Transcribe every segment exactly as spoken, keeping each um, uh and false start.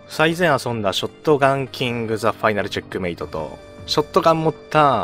最前遊んだショットガンキングザファイナルチェックメイトと、ショットガン持った、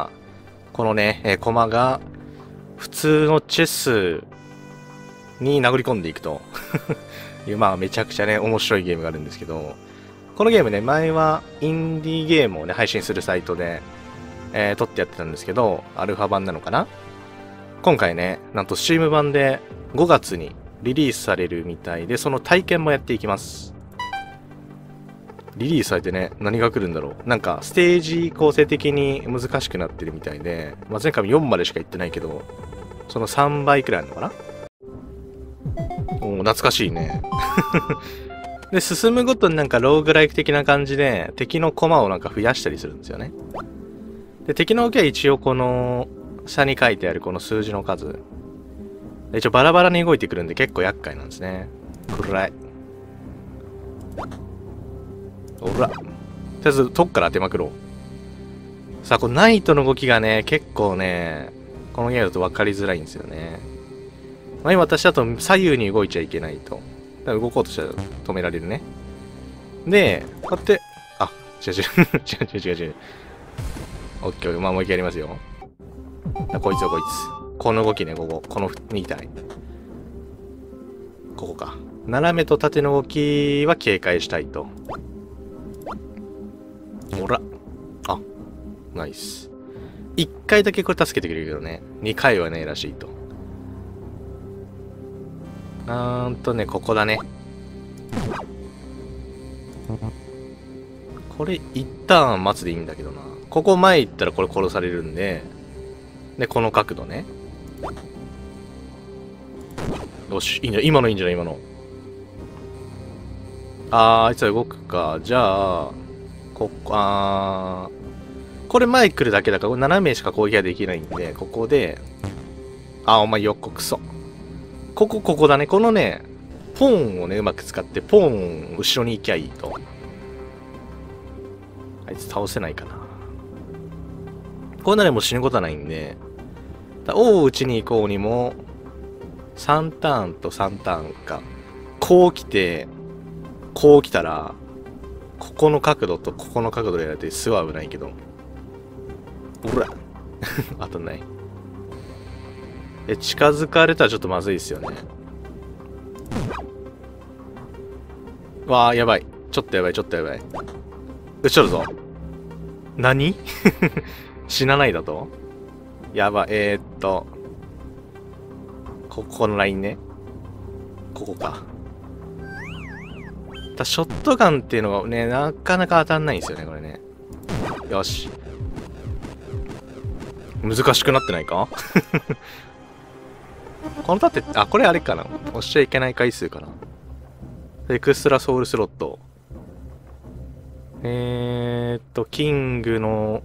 このね、えー、駒が、普通のチェスに殴り込んでいくという、まあめちゃくちゃね、面白いゲームがあるんですけど、このゲームね、前はインディーゲームをね、配信するサイトで、えー、撮ってやってたんですけど、アルファ版なのかな？今回ね、なんと Steam 版でごがつにリリースされるみたいで、その体験もやっていきます。リリースされてね、何が来るんだろう。なんか、ステージ構成的に難しくなってるみたいで、まあ、前回もよんまでしか行ってないけど、そのさんばいくらいあるのかな？おー、懐かしいね。で、進むごとになんかローグライク的な感じで、敵の駒をなんか増やしたりするんですよね。で、敵の動きは一応この、下に書いてあるこの数字の数。一応バラバラに動いてくるんで結構厄介なんですね。暗い。ほら。とりあえず、どっから当てまくろう。さあ、このナイトの動きがね、結構ね、このゲームだと分かりづらいんですよね。まあ、今私だと左右に動いちゃいけないと。だから動こうとしたら止められるね。で、こうやって、あ、違う違う、違う違う違う違う。オッケー、まあもう一回やりますよ。こいつよ、こいつ。この動きね、ここ。このに体。ここか。斜めと縦の動きは警戒したいと。ほら。あ、ナイス。いっかいだけこれ助けてくれるけどね。にかいはねえらしいと。あーんとね、ここだね。これ一旦待つでいいんだけどな。ここ前行ったらこれ殺されるんで。で、この角度ね。よし、いいんじゃない？今のいいんじゃない？今の。あー、あいつは動くか。じゃあ、ここ、あー。これ前来るだけだから、これななめいしか攻撃はできないんで、ここで、あー、お前よっこくそ。ここ、ここだね。このね、ポーンをね、うまく使って、ポーン、後ろに行きゃいいと。あいつ倒せないかな。こうなればもう死ぬことはないんで、王を打ちに行こうにも、さんターンとさんターンか。こう来て、こう来たら、ここの角度とここの角度でやられてすごい危ないけど。ほら。当たんない。え、近づかれたらちょっとまずいですよね。わあ、やばい。ちょっとやばい、ちょっとやばい。後ろだぞ。何死なないだとやばい。えー、っと。ここのラインね。ここか。だショットガンっていうのがね、なかなか当たんないんですよね、これね。よし。難しくなってないかこの盾って、あ、これあれかな。押しちゃいけない回数かな。エクストラソウルスロット。えー、っと、キングの、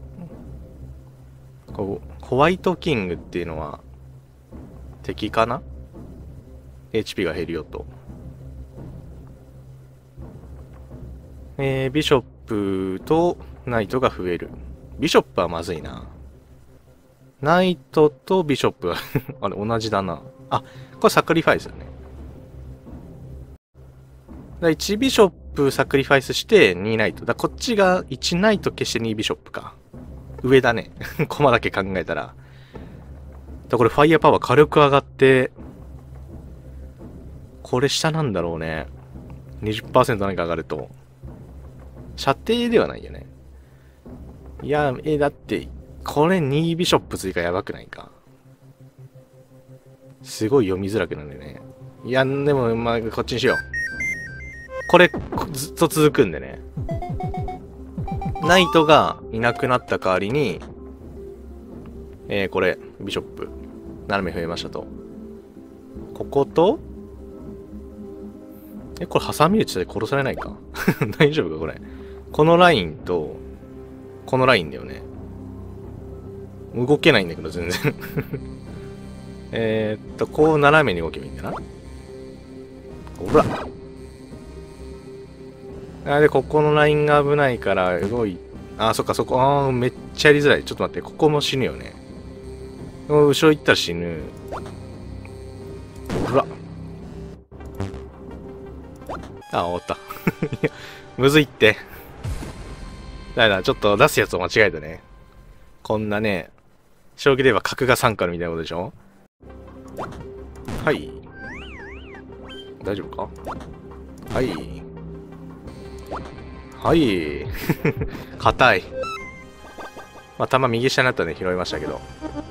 こう、ホワイトキングっていうのは、敵かな？ エイチピー が減るよと。えー、ビショップとナイトが増える。ビショップはまずいな。ナイトとビショップはあれ、同じだな。あ、これサクリファイスだね。だいちビショップサクリファイスしてにナイト。だこっちがいちナイト消してにビショップか。上だね。コマだけ考えたら。だこれファイヤーパワー火力上がって、これ下なんだろうね。にじゅっパーセント 何か上がると。射程ではないよね。いや、え、だって、これにビショップ追加やばくないか。すごい読みづらくなるね。いや、でも、まあ、こっちにしよう。これ、ずっと続くんでね。ナイトがいなくなった代わりに、えー、これ、ビショップ。斜め増えましたと。ここと、え、これ、挟み撃ちで殺されないか大丈夫かこれ。このラインと、このラインだよね。動けないんだけど、全然。えっと、こう斜めに動けばいいんだな。ほら。あ、で、ここのラインが危ないから動い、あ、そっか、そこ、あー、めっちゃやりづらい。ちょっと待って、ここも死ぬよね。後ろ行ったら死ぬ。ほら。あ、終わった。 むずいって。だからちょっと出すやつを間違えたね。こんなね、将棋で言えば角がさんからみたいなことでしょ。はい。大丈夫か。はい。はい。硬い。まあ、球右下になったんで拾いましたけど。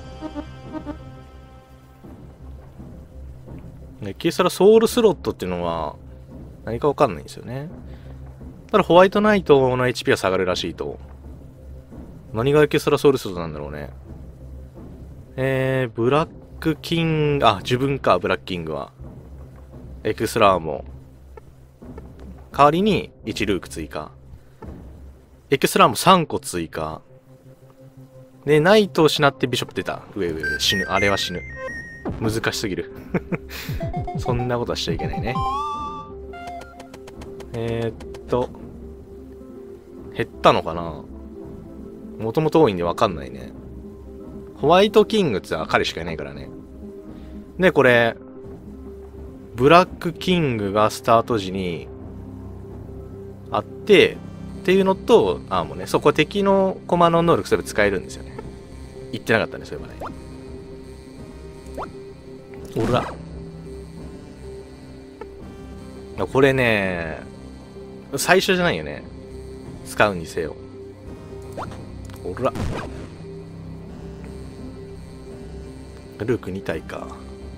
エキストラソウルスロットっていうのは何かわかんないんですよね。ただホワイトナイトの エイチピー は下がるらしいと。何がエキストラソウルスロットなんだろうね。えー、ブラックキング、あ、自分か、ブラックキングは。エクストラーモ。代わりにいちルーク追加。エクストラーモさんこ追加。で、ナイトを失ってビショップ出た。上上上。死ぬ。あれは死ぬ。難しすぎる。そんなことはしちゃいけないね。えー、っと。減ったのかな。もともと多いんでわかんないね。ホワイトキングってのは彼しかいないからね。で、これ、ブラックキングがスタート時にあって、っていうのと、あ、もうね、そこ敵のコマの能力すれば使えるんですよね。言ってなかったね、そういえばね。おら。これね、最初じゃないよね。使うにせよ。おら。ルークに体か。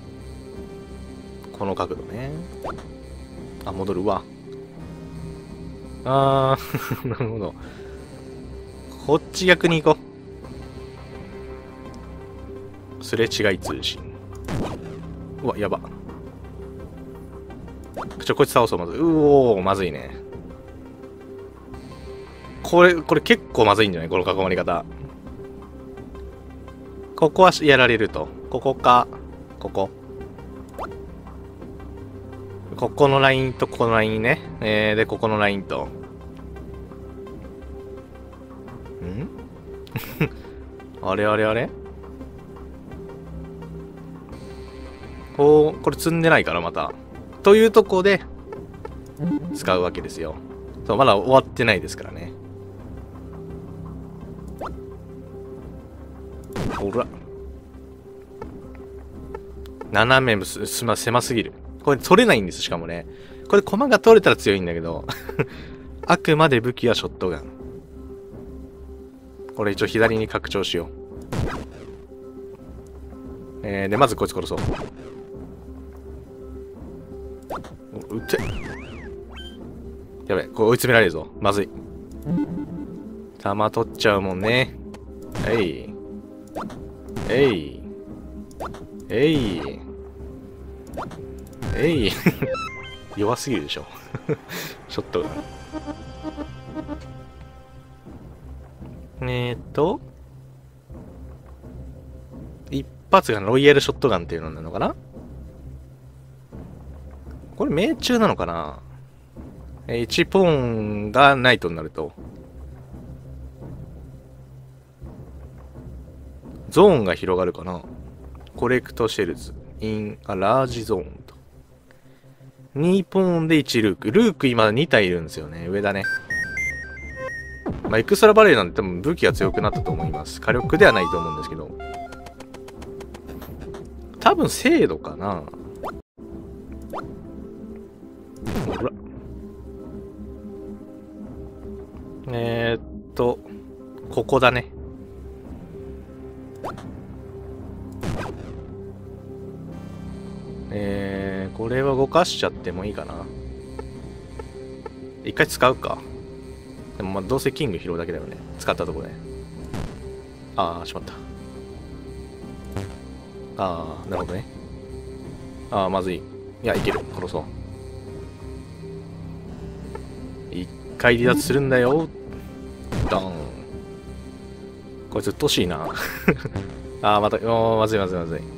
この角度ね。あ、戻るわ。あー、なるほど。こっち逆に行こう。すれ違い通信。うわ、やば。ちょ、こいつ倒そう、まず。うおー、まずいね。これ、これ結構まずいんじゃないこの囲まれ方。ここはやられると。ここか、ここ。ここのラインとここのラインね。えー、で、ここのラインと。んあれあれあれこう、これ積んでないからまた。というとこで、使うわけですよ。そう、まだ終わってないですからね。ほら。斜めす、すま、狭すぎる。これ取れないんです、しかもね。これ駒が取れたら強いんだけど。あくまで武器はショットガン。これ一応左に拡張しよう。えー、で、まずこいつ殺そう。撃て。やべ、これ追い詰められるぞ。まずい。弾取っちゃうもんね。えい。えい。えい。えい。弱すぎるでしょ。ショットが。えーっと。一発がロイヤルショットガンっていうのなのかな。これ命中なのかな。いちポーンがナイトになると。ゾーンが広がるかな。コレクトシェルズ。イン、あ、ラージゾーンと。にポーンでいちルーク。ルーク今に体いるんですよね。上だね。まあ、エクストラバレーなんて多分武器が強くなったと思います。火力ではないと思うんですけど。多分精度かな。ほら。えー、っと、ここだね。えー、これは動かしちゃってもいいかな。一回使うか。でもまあどうせキング拾うだけだよね。使ったとこで。ああ、しまった。ああ、なるほどね。ああ、まずい。いや、いける。殺そう。一回離脱するんだよ。ドン。こいつうっとうしいな。ああ、また、おー、まずいまずいまずい。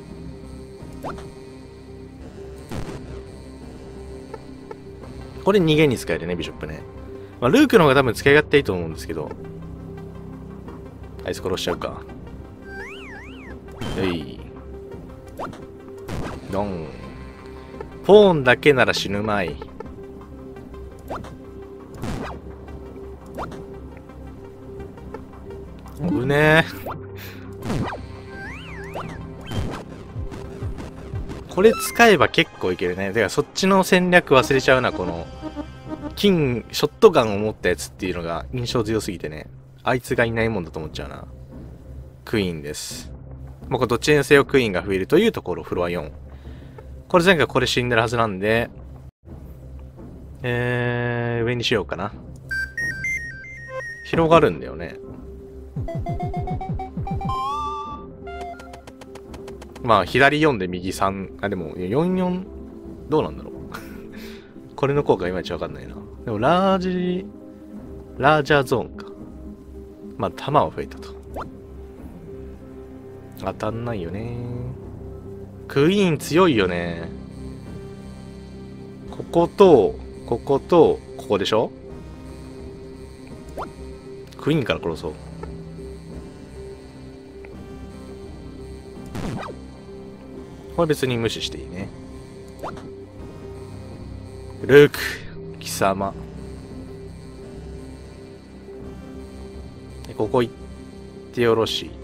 これ逃げに使えるね、ビショップね。まあ、ルークの方が多分使い勝手いいと思うんですけど。あいつ殺しちゃうか。えい。ドン。ポーンだけなら死ぬまい。 危ねえ。これ使えば結構いけるね。だからそっちの戦略忘れちゃうな、この金ショットガンを持ったやつっていうのが印象強すぎてね。あいつがいないもんだと思っちゃうな。クイーンです。もうこれどっちにせよクイーンが増えるというところ、フロアよん。これ前回これ死んでるはずなんで、えー、上にしようかな。広がるんだよね。まあ、左よんで右さん。あ、でも、よんよん、どうなんだろう。これの効果いまいちわかんないな。でも、ラージ、ラージャーゾーンか。まあ、弾は増えたと。当たんないよね。クイーン強いよね。ここと、ここと、ここでしょ？クイーンから殺そう。これ別に無視していいね。ルーク、貴様。ここ行ってよろしい。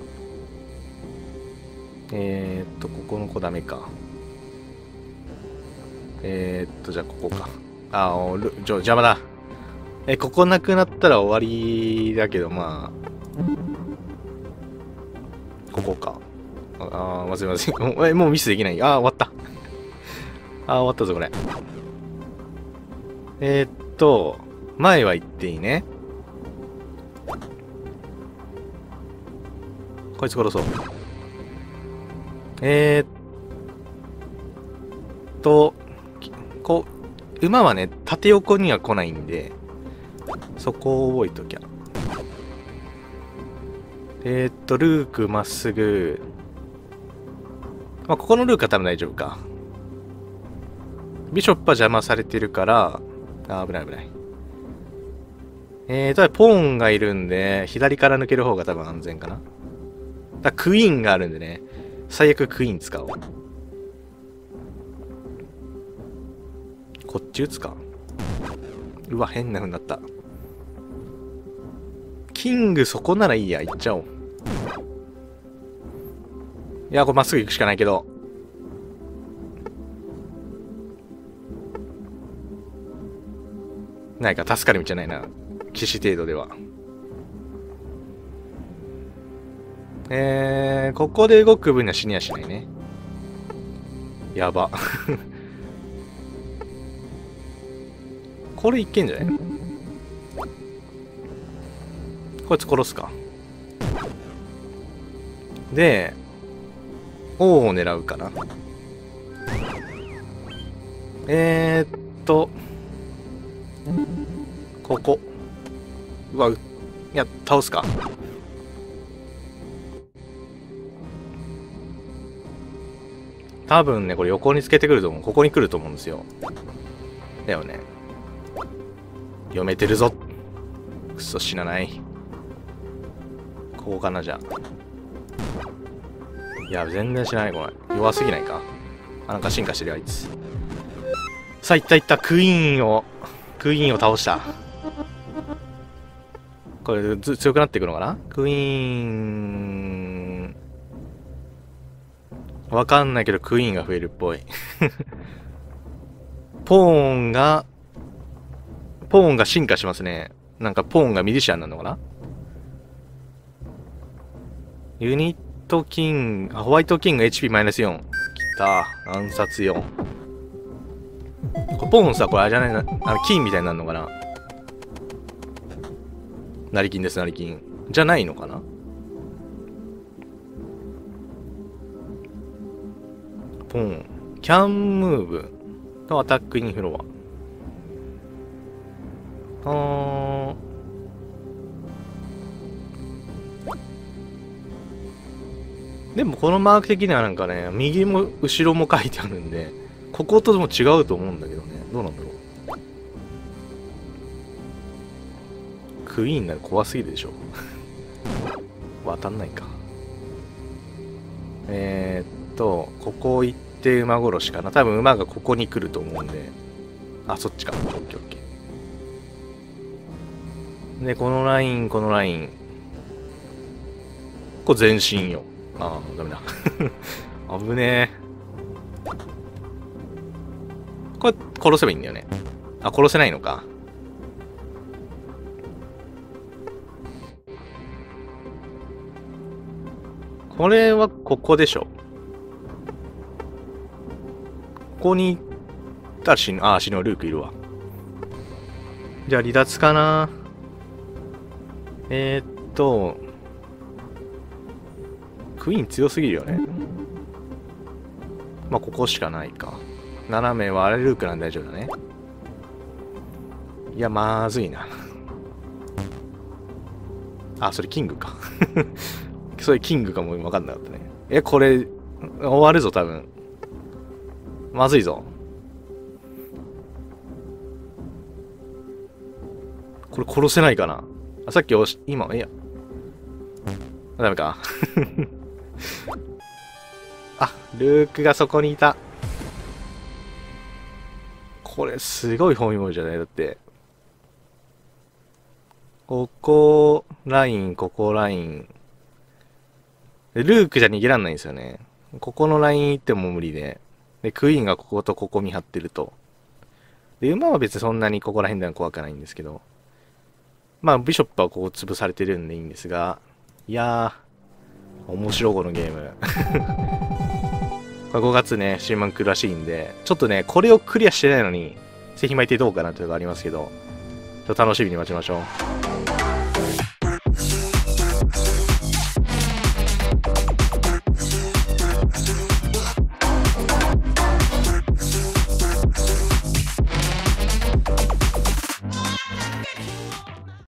えーっと、ここの子ダメか。えーっと、じゃあここか。あー、ルちょ、邪魔だ。え、ここなくなったら終わりだけど、まあ。ここか。ああ、まずいまずい。え、もうミスできない。ああ、終わった。ああ、終わったぞ、これ。えー、っと、前は行っていいね。こいつ殺そう。えー、っと、こう、馬はね、縦横には来ないんで、そこを覚えときゃ。えー、っと、ルークまっすぐ。まあ、ここのルークは多分大丈夫か。ビショップは邪魔されてるから、あ、危ない危ない。えーと、ポーンがいるんで、左から抜ける方が多分安全かな。だクイーンがあるんでね、最悪クイーン使おう。こっち打つか。うわ、変な風になった。キングそこならいいや、行っちゃおう。いや、これまっすぐ行くしかないけど。ないか、助かる道じゃないな。騎士程度では。えー、ここで動く分には死にはしないね。やば。これいけんじゃない？こいつ殺すか。で、王を狙うかな。えーっと、ここ。うわ、いや、倒すか。多分ね、これ横につけてくると思う。ここに来ると思うんですよ。だよね。読めてるぞ。くそ、死なない。ここかな、じゃあ。いや、全然知らない、これ。弱すぎないか。あ、なんか進化してる、あいつ。さあ、いったいった、クイーンを、クイーンを倒した。これ、ず強くなっていくのかな？クイーン。わかんないけど、クイーンが増えるっぽい。ポーンが、ポーンが進化しますね。なんか、ポーンがミリシアンなのかな？ユニットキング、ホワイトキング エイチピーマイナスよん。きた。暗殺よん。これポーンさ、これあれじゃないな。あの、金みたいになるのかな？成金です、成金。じゃないのかな？ポーン。キャンムーブとアタックインフロア。あー。でもこのマーク的にはなんかね、右も後ろも書いてあるんで、こことも違うと思うんだけどね。どうなんだろう。クイーンなら怖すぎるでしょ。渡んないか。えー、っと、ここ行って馬殺しかな。多分馬がここに来ると思うんで。あ、そっちか。オッケーオッケー。 で、このライン、このライン。これ全身よ。ああ、ダメだ。危ねえ。これ、殺せばいいんだよね。あ、殺せないのか。これはここでしょ。ここに行ったら死ぬ。ああ、死ぬ。ルークいるわ。じゃあ離脱かな。えー、っと、クイーン強すぎるよね。まあ、ここしかないか。斜めはあれルークなんで大丈夫だね。いや、まずいな。あ、それキングか。それキングかも分かんなかったね。え、これ、終わるぞ、多分。まずいぞ。これ殺せないかな。あ、さっき押し、今、いや。ダメか。あ、ルークがそこにいた。これ、すごいホームじゃないだって。ここ、ライン、ここ、ライン。ルークじゃ逃げらんないんですよね。ここのライン行っても無理で。で、クイーンがこことここ見張ってると。で、馬は別にそんなにここら辺では怖くないんですけど。まあ、ビショップはここ潰されてるんでいいんですが。いやー、面白いこのゲーム。ごがつね、新版来るらしいんで、ちょっとね、これをクリアしてないのに、ぜひ巻いてどうかなというのがありますけど、ちょっと楽しみに待ちましょう。